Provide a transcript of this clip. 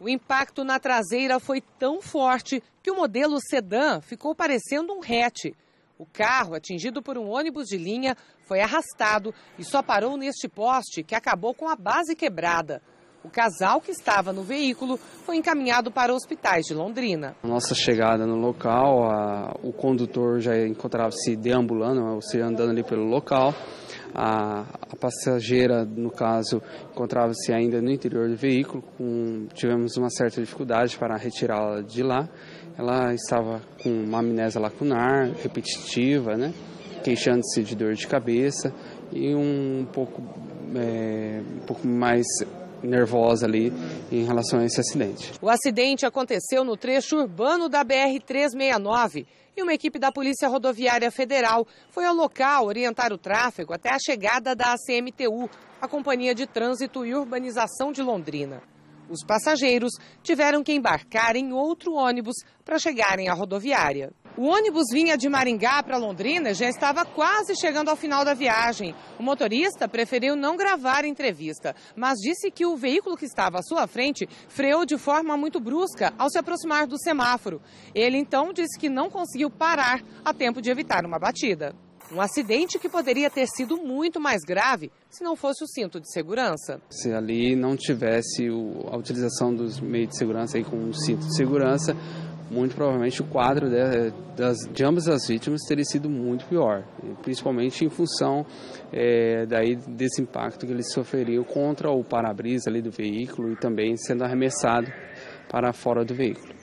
O impacto na traseira foi tão forte que o modelo sedã ficou parecendo um hatch. O carro, atingido por um ônibus de linha, foi arrastado e só parou neste poste que acabou com a base quebrada. O casal que estava no veículo foi encaminhado para hospitais de Londrina. A nossa chegada no local, o condutor já encontrava-se deambulando, ou seja, andando ali pelo local. A passageira, no caso, encontrava-se ainda no interior do veículo. Tivemos uma certa dificuldade para retirá-la de lá. Ela estava com uma amnésia lacunar, repetitiva, né? Queixando-se de dor de cabeça e um pouco mais nervosa ali em relação a esse acidente. O acidente aconteceu no trecho urbano da BR-369 e uma equipe da Polícia Rodoviária Federal foi ao local orientar o tráfego até a chegada da ACMTU, a Companhia de Trânsito e Urbanização de Londrina. Os passageiros tiveram que embarcar em outro ônibus para chegarem à rodoviária. O ônibus vinha de Maringá para Londrina e já estava quase chegando ao final da viagem. O motorista preferiu não gravar a entrevista, mas disse que o veículo que estava à sua frente freou de forma muito brusca ao se aproximar do semáforo. Ele então disse que não conseguiu parar a tempo de evitar uma batida. Um acidente que poderia ter sido muito mais grave se não fosse o cinto de segurança. Se ali não tivesse a utilização dos meios de segurança aí com o cinto de segurança, muito provavelmente o quadro de ambas as vítimas teria sido muito pior, principalmente em função desse impacto que eles sofreriam contra o para-brisa ali do veículo e também sendo arremessado para fora do veículo.